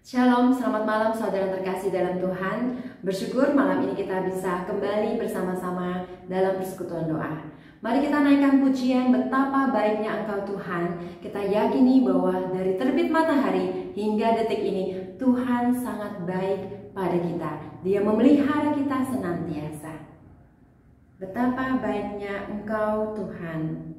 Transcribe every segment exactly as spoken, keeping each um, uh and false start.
Shalom, selamat malam saudara terkasih dalam Tuhan. Bersyukur malam ini kita bisa kembali bersama-sama dalam persekutuan doa. Mari kita naikkan pujian betapa baiknya Engkau Tuhan. Kita yakini bahwa dari terbit matahari hingga detik ini Tuhan sangat baik pada kita. Dia memelihara kita senantiasa. Betapa baiknya Engkau Tuhan.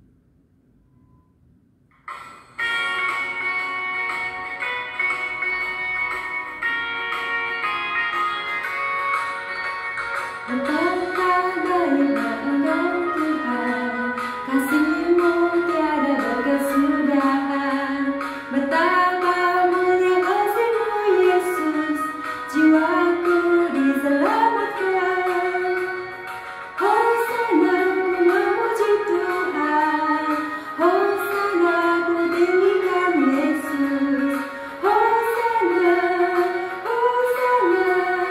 Betapa baiknya Engkau Tuhan, kasih-Mu tiada berkesudahan. Betapa mulia kasih-Mu Yesus, jiwaku diselamatkan. Hosana ku memuji Tuhan, Hosana ku tinggikan Yesus. Hosana, Hosana,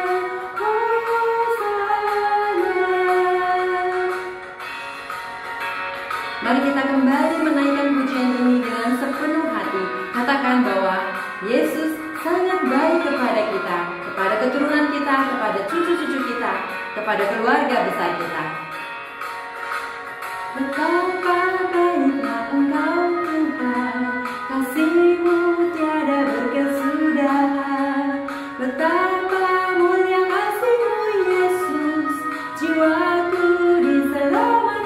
Mari kita kembali menaikkan pujian ini dengan sepenuh hati. Katakan bahwa Yesus sangat baik kepada kita, kepada keturunan kita, kepada cucu-cucu kita, kepada keluarga besar kita. Betapa baiknya Engkau Tuhan, kasih-Mu tiada berkesudahan. Betapa mulia kasih-Mu Yesus, jiwaku diselamatkan.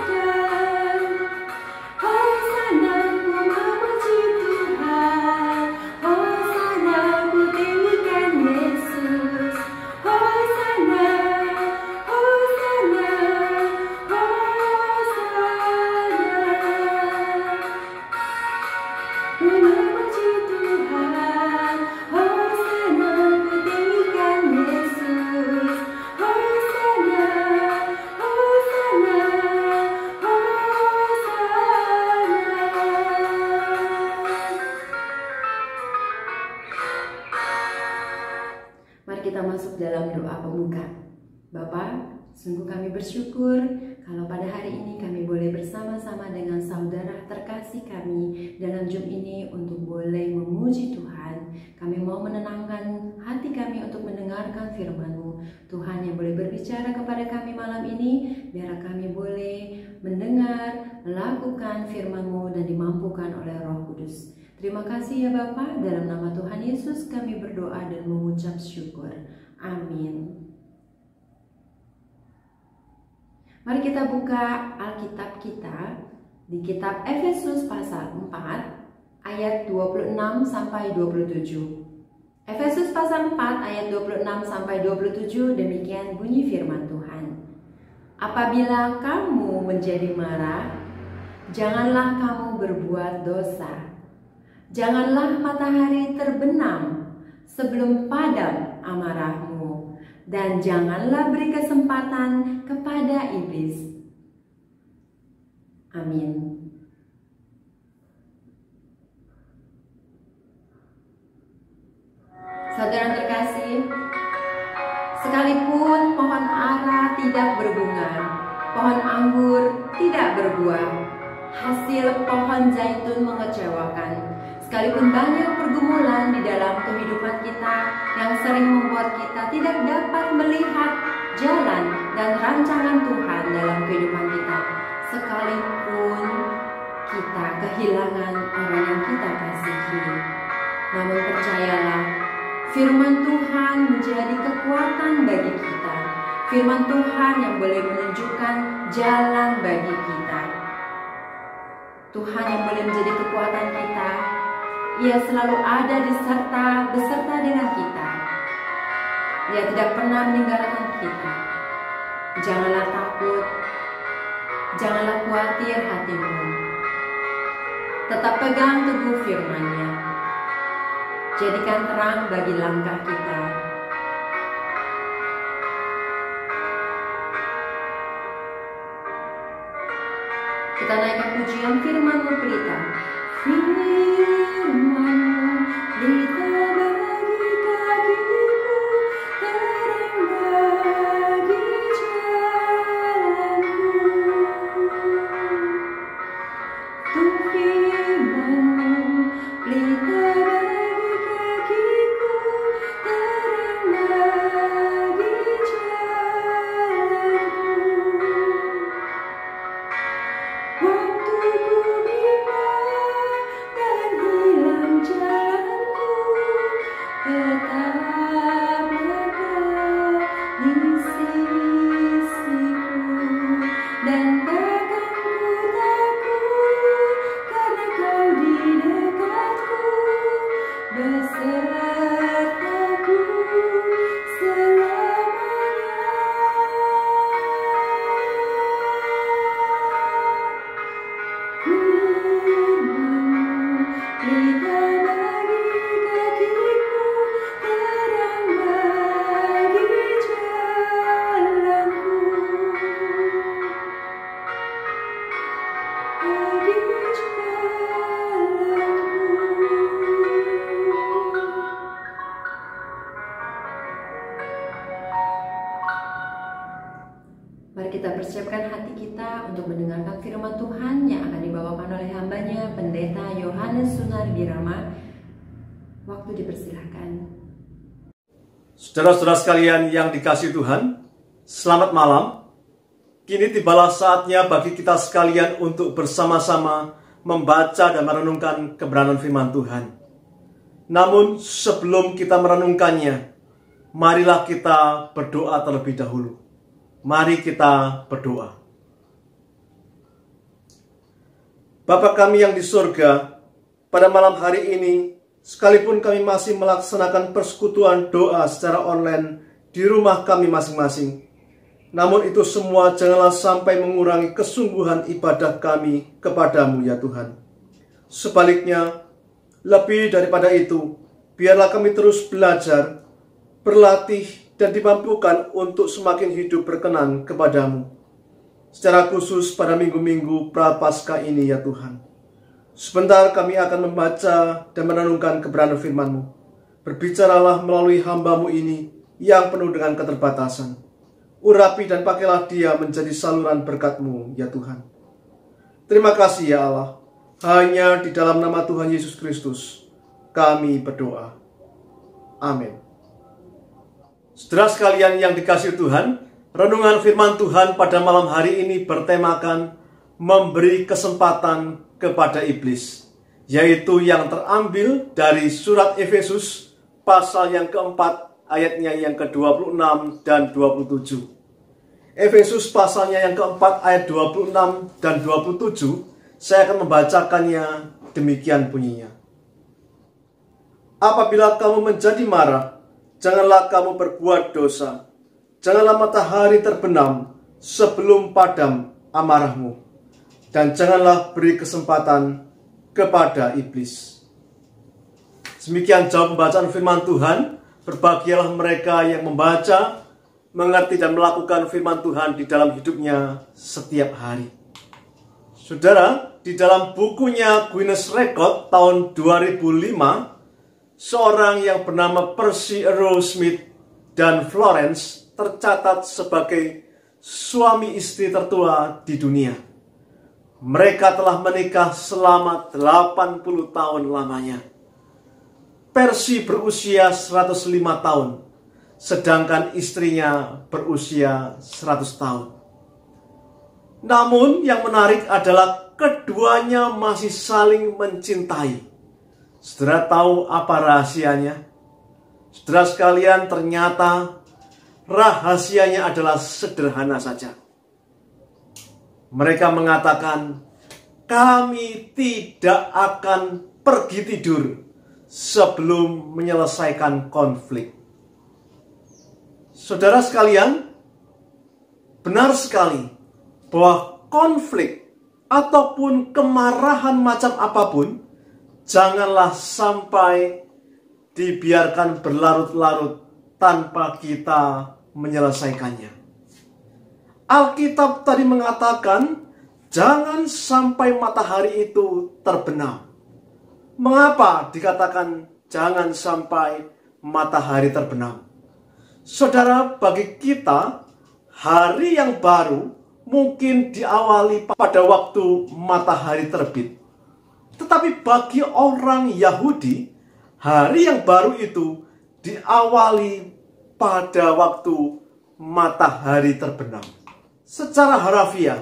Kita masuk dalam doa pembuka. Bapa, sungguh kami bersyukur kalau pada hari ini kami boleh bersama-sama dengan saudara terkasih kami dalam Zoom ini untuk boleh memuji Tuhan. Kami mau menenangkan hati kami untuk mendengarkan firman-Mu. Tuhan yang boleh berbicara kepada kami malam ini, biar kami boleh mendengar, melakukan firman-Mu dan dimampukan oleh Roh Kudus. Terima kasih ya Bapa, dalam nama Tuhan Yesus kami berdoa dan mengucap syukur. Amin. Mari kita buka Alkitab kita di kitab Efesus pasal empat ayat dua puluh enam sampai dua puluh tujuh. Efesus pasal empat ayat dua puluh enam sampai dua puluh tujuh, demikian bunyi firman Tuhan. Apabila kamu menjadi marah, janganlah kamu berbuat dosa. Janganlah matahari terbenam sebelum padam amarahmu, dan janganlah beri kesempatan kepada iblis. Amin. Saudara terkasih, sekalipun pohon ara tidak berbunga, pohon anggur tidak berbuah, hasil pohon zaitun mengecewakan. Sekalipun banyak pergumulan di dalam kehidupan kita yang sering membuat kita tidak dapat melihat jalan dan rancangan Tuhan dalam kehidupan kita. Sekalipun kita kehilangan orang yang kita kasihi. Namun percayalah, firman Tuhan menjadi kekuatan bagi kita. Firman Tuhan yang boleh menunjukkan jalan bagi kita. Tuhan yang boleh menjadi kekuatan kita. Ia selalu ada di serta beserta dengan kita. Ia tidak pernah meninggalkan kita. Janganlah takut, janganlah khawatir hatimu. Tetap pegang teguh firman-Nya. Jadikan terang bagi langkah kita. Kita naikkan pujian firman-Mu pelita. Firman-Mu pelita bagi kakiku, terang bagi jalanku. Tuh firman-Mu pelita bagi kakiku, kita persiapkan hati kita untuk mendengarkan firman Tuhan yang akan dibawakan oleh hambanya, Pendeta Yohanes Sunarbirama. Waktu dipersilahkan. Saudara-saudara sekalian yang dikasihi Tuhan, selamat malam. Kini tibalah saatnya bagi kita sekalian untuk bersama-sama membaca dan merenungkan kebenaran firman Tuhan. Namun sebelum kita merenungkannya, marilah kita berdoa terlebih dahulu. Mari kita berdoa. Bapa kami yang di surga, pada malam hari ini, sekalipun kami masih melaksanakan persekutuan doa secara online di rumah kami masing-masing, namun itu semua janganlah sampai mengurangi kesungguhan ibadah kami kepadamu ya Tuhan. Sebaliknya, lebih daripada itu, biarlah kami terus belajar, berlatih, dan dimampukan untuk semakin hidup berkenan kepadamu. Secara khusus pada minggu-minggu Prapaskah ini ya Tuhan. Sebentar kami akan membaca dan merenungkan kebenaran firman-Mu. Berbicaralah melalui hamba-Mu ini yang penuh dengan keterbatasan. Urapi dan pakailah dia menjadi saluran berkat-Mu ya Tuhan. Terima kasih ya Allah. Hanya di dalam nama Tuhan Yesus Kristus kami berdoa. Amin. Saudara sekalian yang dikasihi Tuhan, renungan firman Tuhan pada malam hari ini bertemakan memberi kesempatan kepada iblis, yaitu yang terambil dari surat Efesus pasal yang keempat ayatnya yang ke dua puluh enam dan dua puluh tujuh. Efesus pasalnya yang keempat ayat dua puluh enam dan dua puluh tujuh, saya akan membacakannya demikian bunyinya. Apabila kamu menjadi marah, janganlah kamu berbuat dosa. Janganlah matahari terbenam sebelum padam amarahmu. Dan janganlah beri kesempatan kepada iblis. Demikian jauh pembacaan firman Tuhan. Berbahagialah mereka yang membaca, mengerti dan melakukan firman Tuhan di dalam hidupnya setiap hari. Saudara, di dalam bukunya Guinness Record tahun dua ribu lima, seorang yang bernama Percy Errol Smith dan Florence tercatat sebagai suami istri tertua di dunia. Mereka telah menikah selama delapan puluh tahun lamanya. Percy berusia seratus lima tahun, sedangkan istrinya berusia seratus tahun. Namun yang menarik adalah keduanya masih saling mencintai. Saudara tahu apa rahasianya? Saudara sekalian, ternyata rahasianya adalah sederhana saja. Mereka mengatakan, kami tidak akan pergi tidur sebelum menyelesaikan konflik. Saudara sekalian, benar sekali bahwa konflik ataupun kemarahan macam apapun janganlah sampai dibiarkan berlarut-larut tanpa kita menyelesaikannya. Alkitab tadi mengatakan, jangan sampai matahari itu terbenam. Mengapa dikatakan jangan sampai matahari terbenam? Saudara, bagi kita, hari yang baru mungkin diawali pada waktu matahari terbit. Tetapi bagi orang Yahudi, hari yang baru itu diawali pada waktu matahari terbenam. Secara harafiah,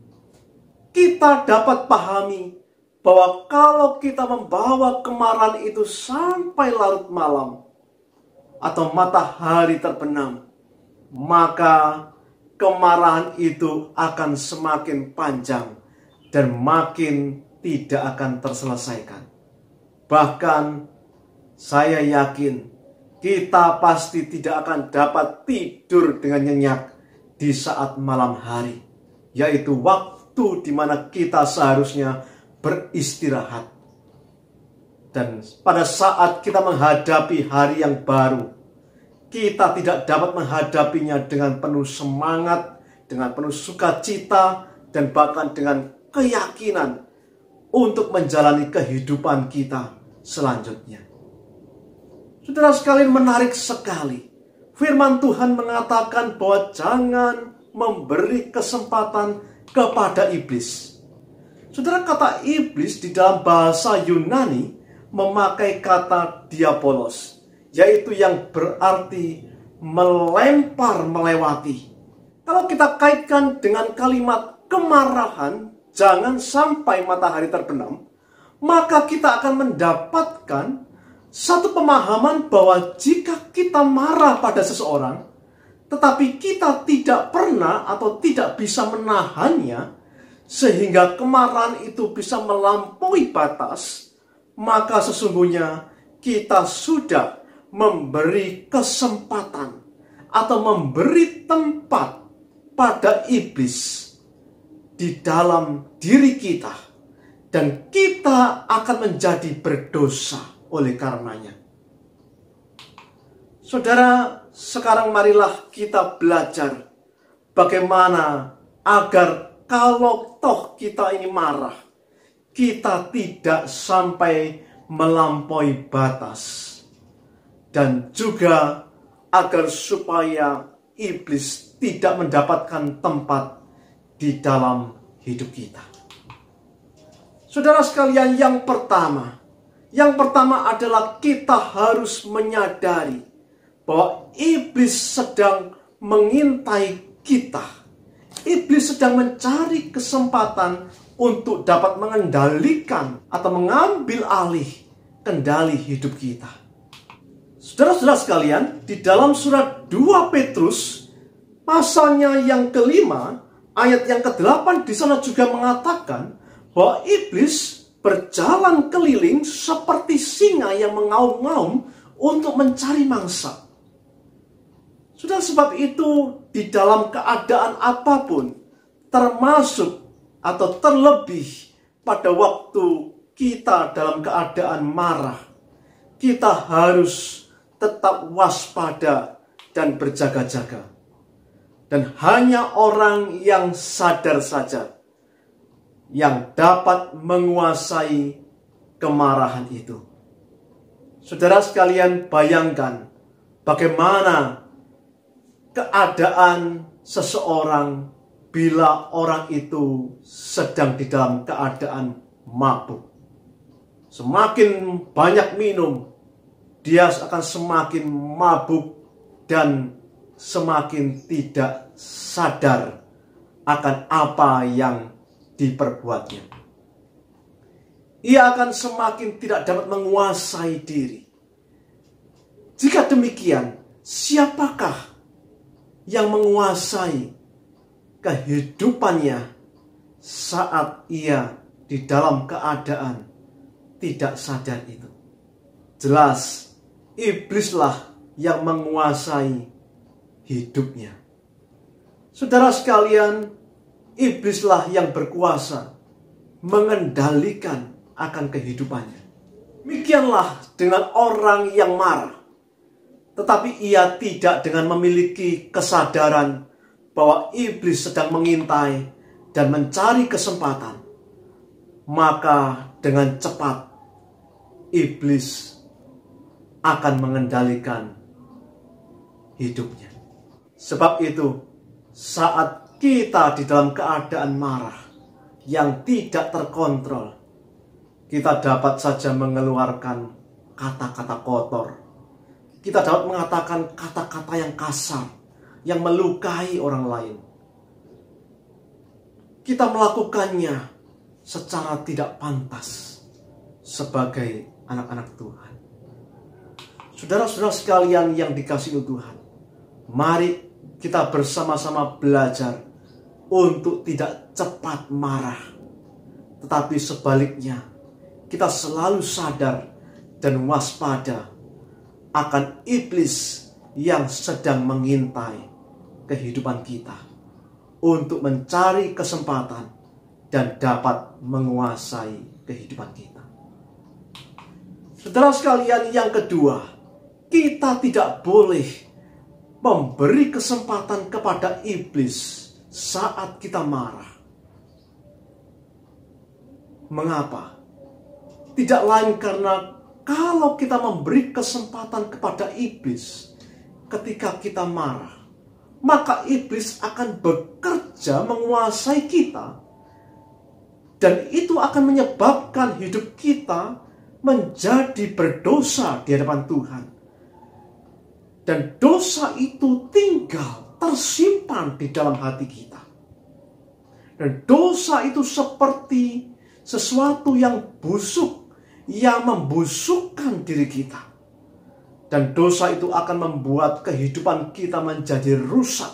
kita dapat pahami bahwa kalau kita membawa kemarahan itu sampai larut malam atau matahari terbenam, maka kemarahan itu akan semakin panjang dan makin tidak akan terselesaikan. Bahkan saya yakin kita pasti tidak akan dapat tidur dengan nyenyak di saat malam hari, yaitu waktu di mana kita seharusnya beristirahat. Dan pada saat kita menghadapi hari yang baru, kita tidak dapat menghadapinya dengan penuh semangat, dengan penuh sukacita, dan bahkan dengan keyakinan untuk menjalani kehidupan kita selanjutnya. Saudara sekalian, menarik sekali. Firman Tuhan mengatakan bahwa jangan memberi kesempatan kepada iblis. Saudara, kata iblis di dalam bahasa Yunani memakai kata diabolos, yaitu yang berarti melempar, melewati. Kalau kita kaitkan dengan kalimat kemarahan, jangan sampai matahari terbenam, maka kita akan mendapatkan satu pemahaman bahwa jika kita marah pada seseorang, tetapi kita tidak pernah atau tidak bisa menahannya, sehingga kemarahan itu bisa melampaui batas, maka sesungguhnya kita sudah memberi kesempatan atau memberi tempat pada iblis di dalam diri kita, dan kita akan menjadi berdosa oleh karenanya. Saudara, sekarang marilah kita belajar bagaimana agar kalau toh kita ini marah, kita tidak sampai melampaui batas. Dan juga agar supaya iblis tidak mendapatkan tempat di dalam hidup kita. Saudara sekalian, yang pertama, yang pertama adalah kita harus menyadari bahwa iblis sedang mengintai kita. Iblis sedang mencari kesempatan untuk dapat mengendalikan atau mengambil alih kendali hidup kita. Saudara-saudara sekalian, di dalam surat dua Petrus pasalnya yang kelima, ayat yang kedelapan di sana juga mengatakan bahwa iblis berjalan keliling seperti singa yang mengaum-ngaum untuk mencari mangsa. Sudah sebab itu, di dalam keadaan apapun, termasuk atau terlebih pada waktu kita dalam keadaan marah, kita harus tetap waspada dan berjaga-jaga. Dan hanya orang yang sadar saja yang dapat menguasai kemarahan itu. Saudara sekalian, bayangkan bagaimana keadaan seseorang bila orang itu sedang di dalam keadaan mabuk. Semakin banyak minum, dia akan semakin mabuk dan semakin tidak sadar akan apa yang diperbuatnya. Ia akan semakin tidak dapat menguasai diri. Jika demikian, siapakah yang menguasai kehidupannya saat ia di dalam keadaan tidak sadar itu? Jelas, iblislah yang menguasai hidupnya. Saudara sekalian, iblislah yang berkuasa mengendalikan akan kehidupannya. Demikianlah dengan orang yang marah, tetapi ia tidak dengan memiliki kesadaran bahwa iblis sedang mengintai dan mencari kesempatan. Maka dengan cepat iblis akan mengendalikan hidupnya. Sebab itu, saat kita di dalam keadaan marah yang tidak terkontrol, kita dapat saja mengeluarkan kata-kata kotor. Kita dapat mengatakan kata-kata yang kasar, yang melukai orang lain. Kita melakukannya secara tidak pantas sebagai anak-anak Tuhan. Saudara-saudara sekalian yang dikasihi Tuhan, mari kita bersama-sama belajar untuk tidak cepat marah, tetapi sebaliknya kita selalu sadar dan waspada akan iblis yang sedang mengintai kehidupan kita untuk mencari kesempatan dan dapat menguasai kehidupan kita. Saudara sekalian, yang kedua, kita tidak boleh memberi kesempatan kepada iblis saat kita marah. Mengapa? Tidak lain karena kalau kita memberi kesempatan kepada iblis ketika kita marah, maka iblis akan bekerja menguasai kita, dan itu akan menyebabkan hidup kita menjadi berdosa di hadapan Tuhan. Dan dosa itu tinggal tersimpan di dalam hati kita. Dan dosa itu seperti sesuatu yang busuk, yang membusukkan diri kita. Dan dosa itu akan membuat kehidupan kita menjadi rusak.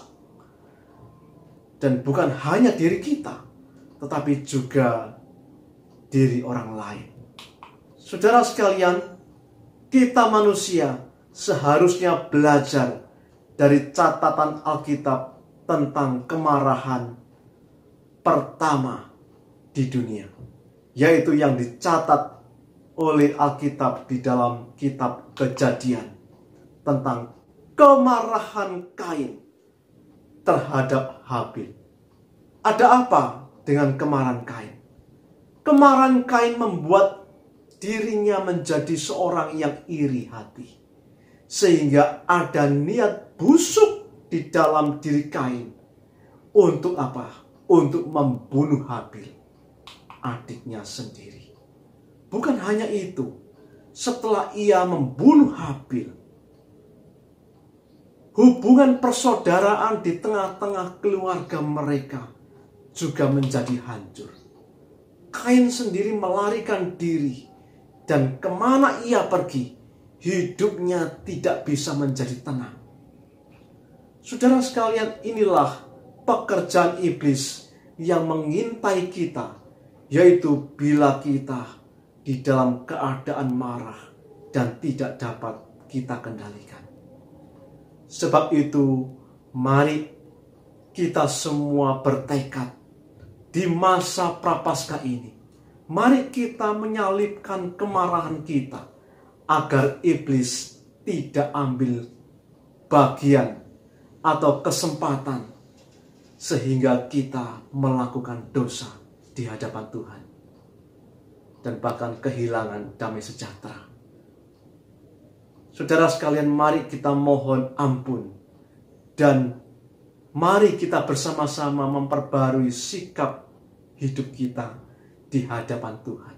Dan bukan hanya diri kita, tetapi juga diri orang lain. Saudara sekalian, kita manusia seharusnya belajar dari catatan Alkitab tentang kemarahan pertama di dunia, yaitu yang dicatat oleh Alkitab di dalam kitab Kejadian tentang kemarahan Kain terhadap Habil. Ada apa dengan kemarahan Kain? Kemarahan Kain membuat dirinya menjadi seorang yang iri hati, sehingga ada niat busuk di dalam diri Kain. Untuk apa? Untuk membunuh Habil, adiknya sendiri. Bukan hanya itu, setelah ia membunuh Habil, hubungan persaudaraan di tengah-tengah keluarga mereka juga menjadi hancur. Kain sendiri melarikan diri, dan kemana ia pergi, hidupnya tidak bisa menjadi tenang. Saudara sekalian, inilah pekerjaan iblis yang mengintai kita, yaitu bila kita di dalam keadaan marah dan tidak dapat kita kendalikan. Sebab itu, mari kita semua bertekad di masa prapaskah ini. Mari kita menyalipkan kemarahan kita agar iblis tidak ambil bagian atau kesempatan sehingga kita melakukan dosa di hadapan Tuhan dan bahkan kehilangan damai sejahtera. Saudara sekalian, mari kita mohon ampun dan mari kita bersama-sama memperbarui sikap hidup kita di hadapan Tuhan.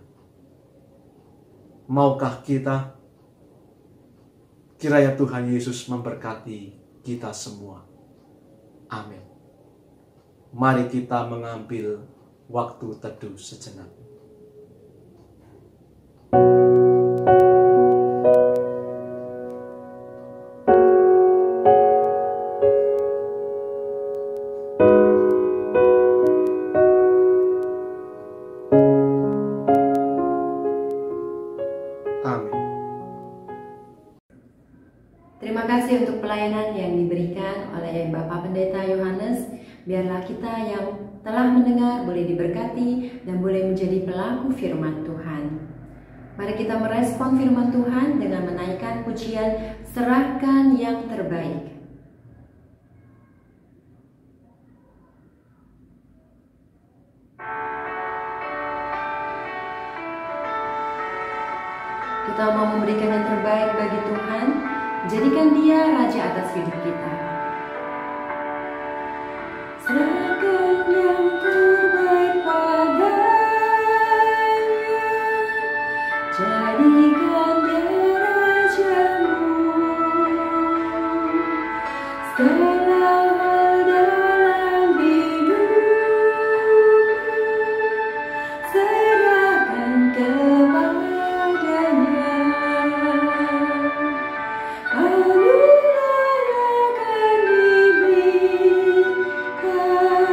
Maukah kita? Kiranya Tuhan Yesus memberkati kita semua. Amin. Mari kita mengambil waktu teduh sejenak. Terima kasih untuk pelayanan yang diberikan oleh Bapak Pendeta Yohanes. Biarlah kita yang telah mendengar boleh diberkati dan boleh menjadi pelaku firman Tuhan. Mari kita merespon firman Tuhan dengan menaikkan pujian "Serahkan yang Terbaik". Kita mau memberikan yang terbaik bagi Tuhan. Jadikan Dia Raja atas hidup kita. Serahkan yang terbaik padanya, jadikan Dia Rajamu. Segala hal dalam hidup serahkan kepadanya. Anugerah akan diberikan.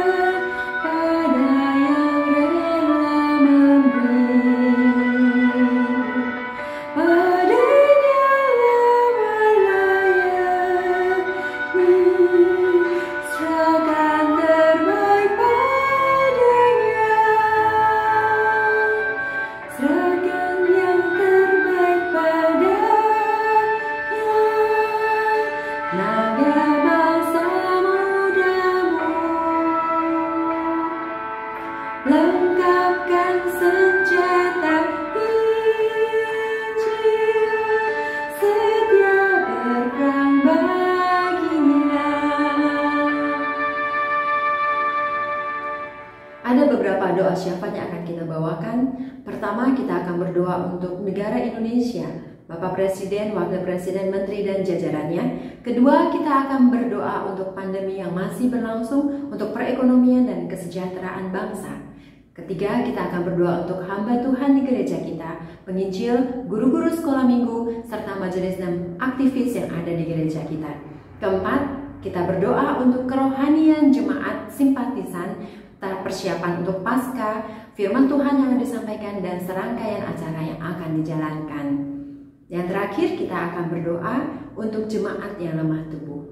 Pertama, kita akan berdoa untuk negara Indonesia, Bapak Presiden, Wakil Presiden, Menteri, dan jajarannya. Kedua, kita akan berdoa untuk pandemi yang masih berlangsung, untuk perekonomian dan kesejahteraan bangsa. Ketiga, kita akan berdoa untuk hamba Tuhan di gereja kita, penginjil, guru-guru sekolah minggu, serta majelis dan aktivis yang ada di gereja kita. Keempat, kita berdoa untuk kerohanian jemaat simpatisan, persiapan untuk Paskah, firman Tuhan yang disampaikan, dan serangkaian acara yang akan dijalankan. Yang terakhir, kita akan berdoa untuk jemaat yang lemah tubuh.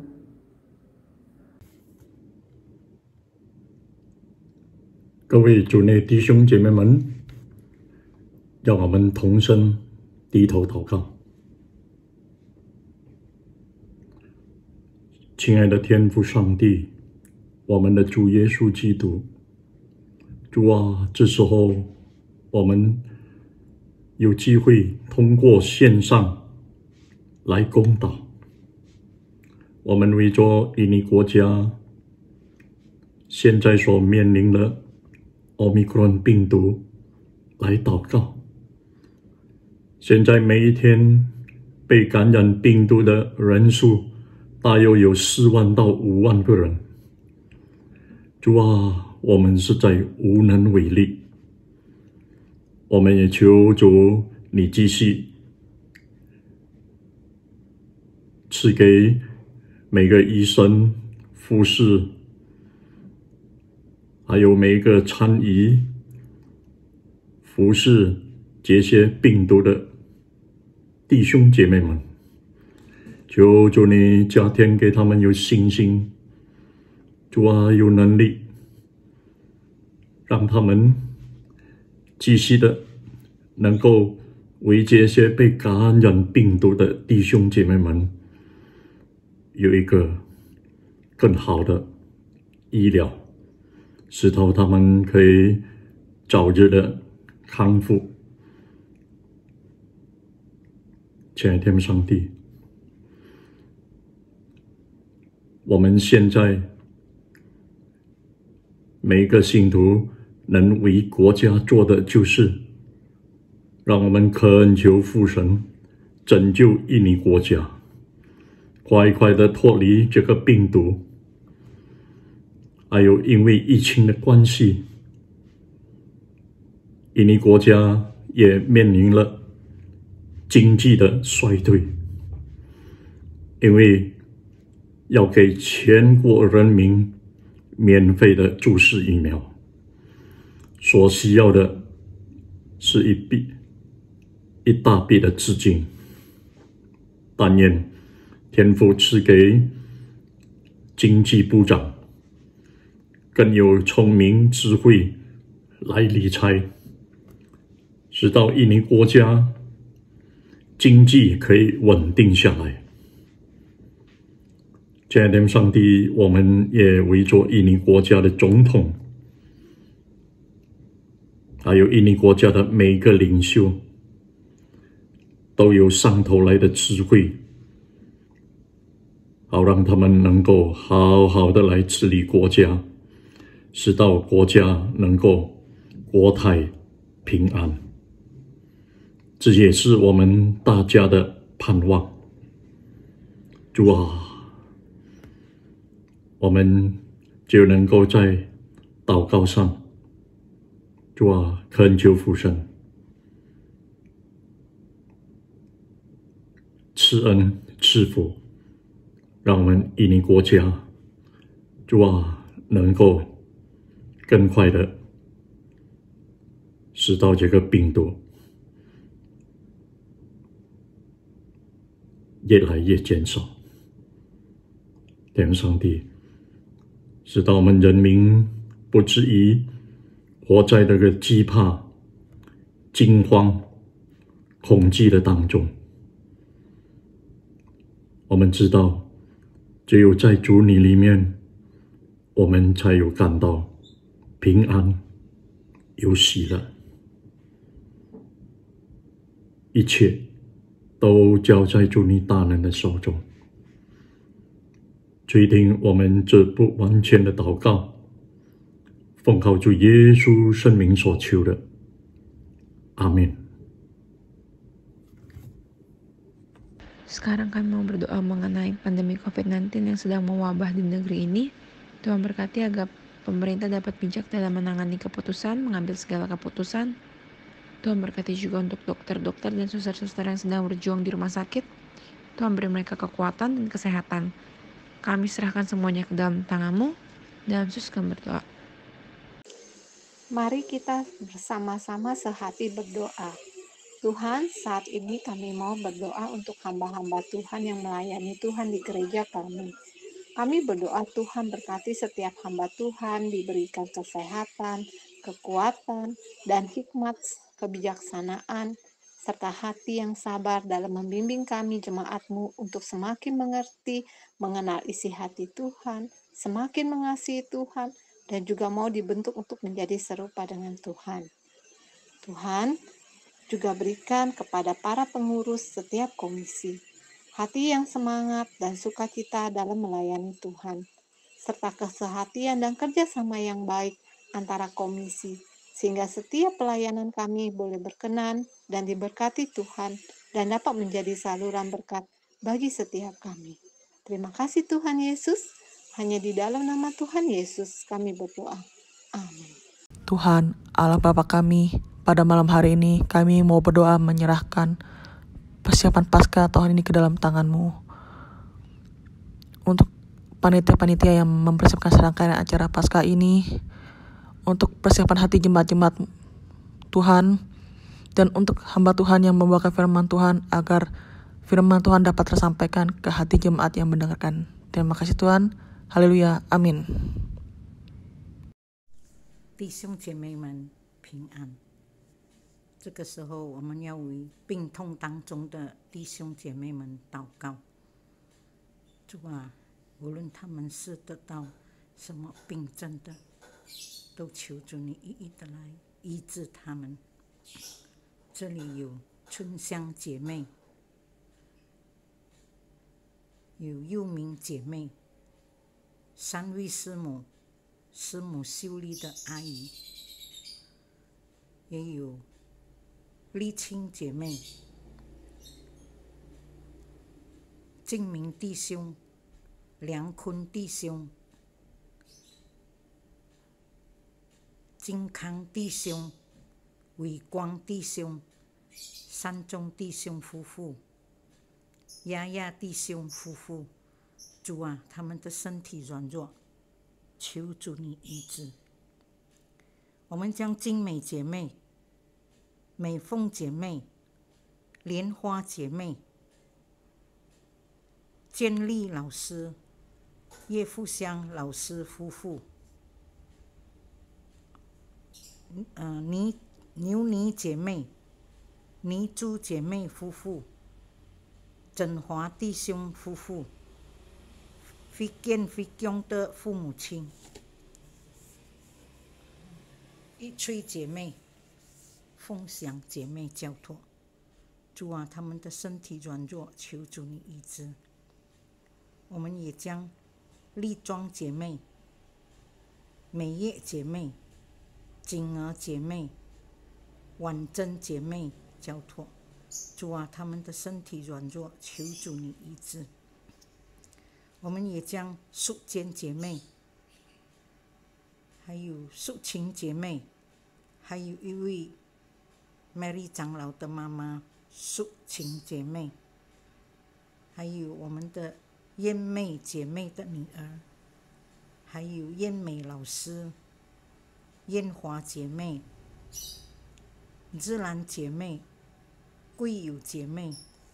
各位主内弟兄姐妹们，让我们同声低头祷告。亲爱的天父上帝，我们的主耶稣基督，主啊，这时候我们有机会通过线上来公祷，我们为着印尼国家现在所面临的奥密克戎病毒来祷告。现在每一天被感染病毒的人数大约有四万到五万个人。主啊，我们实在无能为力，我们也求主你继续赐给每个医生、护士，还有每一个参与服侍这些病毒的弟兄姐妹们，求主你加添给他们有信心，主啊，有能力，让他们继续的能够为这些被感染病毒的弟兄姐妹们有一个更好的医疗，使到他们可以早日的康复。亲爱的天父上帝，我们现在每一个信徒能为国家做的，就是让我们恳求父神拯救印尼国家，快快的脱离这个病毒。还有因为疫情的关系，印尼国家也面临了经济的衰退，因为要给全国人民免费的注射疫苗，所需要的是一笔一大笔的资金。但愿天父赐给经济部长更有聪明智慧来理财，使到印尼国家经济可以稳定下来。亲爱的上帝，我们也为着印尼国家的总统，还有印尼国家的每个领袖，都有上头来的智慧，好让他们能够好好的来治理国家，使到国家能够国泰平安。这也是我们大家的盼望。主啊，我们就能够在祷告上，主啊，恳求父神赐恩赐福，让我们印尼国家，主啊，能够更快的使到这个病毒越来越减少。天父上帝，使到我们人民不至于活在那个惧怕、惊慌、恐惧的当中。我们知道，只有在主你里面，我们才有感到平安，有喜乐。一切都交在主你大能的手中。垂听我们这不完全的祷告，奉靠主耶稣圣名所求的， 阿门。 Sekarang kami mau berdoa mengenai pandemi covid sembilan belas yang sedang mewabah di negeri ini. Tuhan berkati agar pemerintah dapat bijak dalam menangani keputusan, mengambil segala keputusan. Tuhan berkati juga untuk dokter-dokter dan suster-suster yang sedang berjuang di rumah sakit. Tuhan beri mereka kekuatan dan kesehatan. Kami serahkan semuanya ke dalam tangan-Mu. Dalam Yesus kami berdoa. Mari kita bersama-sama sehati berdoa. Tuhan, saat ini kami mau berdoa untuk hamba-hamba Tuhan yang melayani Tuhan di gereja kami. Kami berdoa Tuhan berkati setiap hamba Tuhan, diberikan kesehatan, kekuatan, dan hikmat kebijaksanaan, serta hati yang sabar dalam membimbing kami jemaat-Mu untuk semakin mengerti, mengenal isi hati Tuhan, semakin mengasihi Tuhan, dan juga mau dibentuk untuk menjadi serupa dengan Tuhan. Tuhan, juga berikan kepada para pengurus setiap komisi hati yang semangat dan sukacita dalam melayani Tuhan, serta kesehatian dan kerjasama yang baik antara komisi, sehingga setiap pelayanan kami boleh berkenan dan diberkati Tuhan dan dapat menjadi saluran berkat bagi setiap kami. Terima kasih Tuhan Yesus, hanya di dalam nama Tuhan Yesus kami berdoa. Amin. Tuhan, Allah Bapa kami, pada malam hari ini kami mau berdoa menyerahkan persiapan Paskah tahun ini ke dalam tangan-Mu. Untuk panitia-panitia yang mempersiapkan serangkaian acara Paskah ini, untuk persiapan hati jemaat-jemaat Tuhan, dan untuk hamba Tuhan yang membawakan firman Tuhan agar firman Tuhan dapat tersampaikan ke hati jemaat yang mendengarkan. Terima kasih Tuhan. Haleluya. Amin. 弟兄姐妹们平安。这个时候，我们要为病痛当中的弟兄姐妹们祷告。主啊，无论他们是得到什么病症的，都求主你一一的来医治他们。这里有春香姐妹，有佑明姐妹，三位师母，师母秀丽的阿姨，也有丽青姐妹、敬明弟兄、梁坤弟兄、金康弟兄、伟光弟兄、山中弟兄夫妇、丫丫弟兄夫妇，主啊，他们的身体软弱，求主你医治。我们将精美姐妹、美凤姐妹、莲花姐妹、建立老师、叶富香老师夫妇、呃泥牛泥姐妹、泥珠姐妹夫妇、振华弟兄夫妇、菲建菲江的父母亲、一翠姐妹、凤祥姐妹交托。主啊，他们的身体软弱，求主你医治。我们也将丽庄姐妹、美叶姐妹、锦儿姐妹、婉珍姐妹交托。主啊，他们的身体软弱，求主你医治。我们也将淑坚姐妹，还有淑琴姐妹，还有一位 Mary 长老的妈妈淑琴姐妹，还有我们的燕妹姐妹的女儿，还有燕美老师、燕华姐妹、日兰姐妹、贵友姐妹、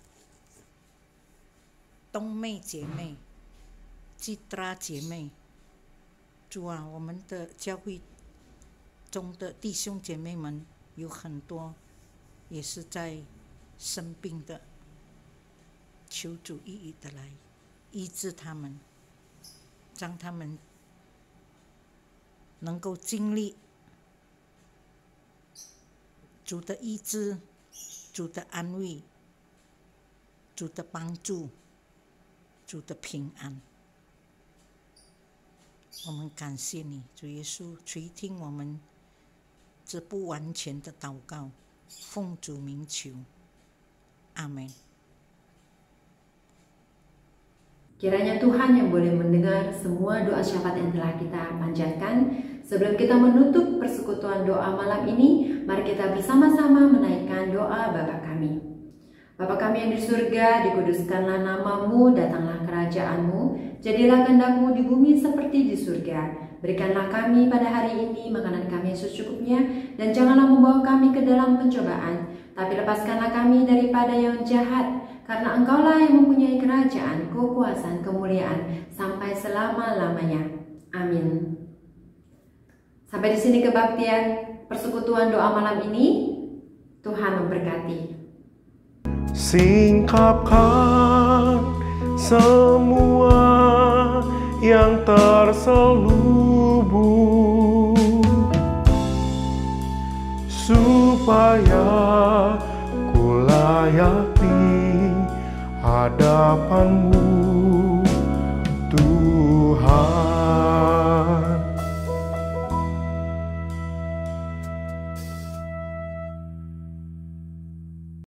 东妹姐妹、基拉姐妹。主啊，我们的教会中的弟兄姐妹们有很多也是在生病的，求主一一的来医治他们，让他们能够经历主的医治、主的安慰、主的帮助、主的平安。我们感谢你，主耶稣，垂听我们这不完全的祷告， 奉主名求，阿门。 Kiranya Tuhan yang boleh mendengar semua doa syafaat yang telah kita panjatkan. Sebelum kita menutup persekutuan doa malam ini, mari kita bersama-sama menaikkan doa Bapa kami. Bapa kami yang di surga, dikuduskanlah namamu, datanglah kerajaanmu, jadilah kehendak-mu di bumi seperti di surga. Berikanlah kami pada hari ini makanan kami yang secukupnya, dan janganlah membawa kami ke dalam pencobaan, tapi lepaskanlah kami daripada yang jahat, karena Engkaulah yang mempunyai kerajaan, kekuasaan, kemuliaan sampai selama-lamanya. Amin. Sampai di sini kebaktian persekutuan doa malam ini. Tuhan memberkati. Singkapkan semua yang terselubung, supaya ku layak di hadapanmu.